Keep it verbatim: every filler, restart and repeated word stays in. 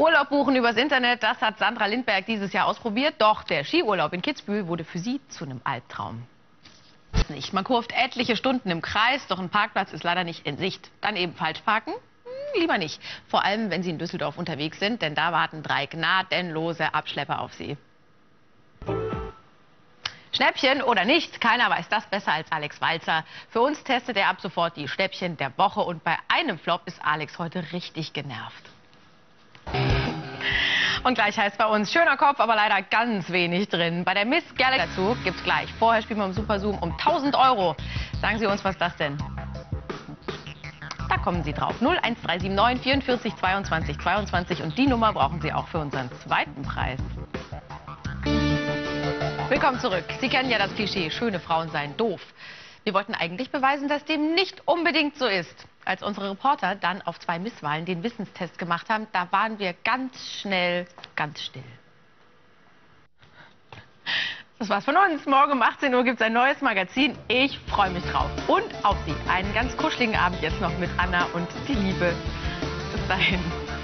Urlaub buchen übers Internet, das hat Sandra Lindberg dieses Jahr ausprobiert. Doch der Skiurlaub in Kitzbühel wurde für sie zu einem Albtraum. Nicht. Man kurft etliche Stunden im Kreis, doch ein Parkplatz ist leider nicht in Sicht. Dann eben falsch parken? Hm, lieber nicht. Vor allem, wenn Sie in Düsseldorf unterwegs sind, denn da warten drei gnadenlose Abschlepper auf Sie. Schnäppchen oder nicht, keiner weiß das besser als Alex Walzer. Für uns testet er ab sofort die Schnäppchen der Woche und bei einem Flop ist Alex heute richtig genervt. Und gleich heißt bei uns schöner Kopf, aber leider ganz wenig drin. Bei der Miss Galaxy dazu gibt's gleich. Vorher spielen wir im Super Zoom um tausend Euro. Sagen Sie uns, was das denn? Da kommen Sie drauf. null eins drei sieben neun vierundvierzig zweiundzwanzig zweiundzwanzig und die Nummer brauchen Sie auch für unseren zweiten Preis. Willkommen zurück. Sie kennen ja das Klischee, schöne Frauen seien doof. Wir wollten eigentlich beweisen, dass dem nicht unbedingt so ist. Als unsere Reporter dann auf zwei Misswahlen den Wissenstest gemacht haben, da waren wir ganz schnell ganz still. Das war's von uns. Morgen um achtzehn Uhr gibt es ein neues Magazin. Ich freue mich drauf. Und auf Sie. Einen ganz kuscheligen Abend jetzt noch mit Anna und die Liebe. Bis dahin.